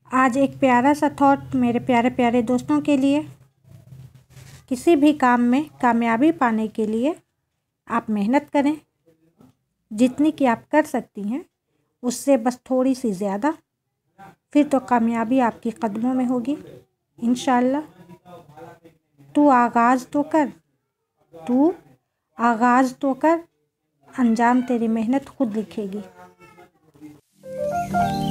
आज एक प्यारा सा थॉट मेरे प्यारे प्यारे दोस्तों के लिए। किसी भी काम में कामयाबी पाने के लिए आप मेहनत करें, जितनी कि आप कर सकती हैं उससे बस थोड़ी सी ज़्यादा, फिर तो कामयाबी आपकी कदमों में होगी इंशाअल्लाह। तू आगाज़ तो कर, अंजाम तेरी मेहनत खुद लिखेगी।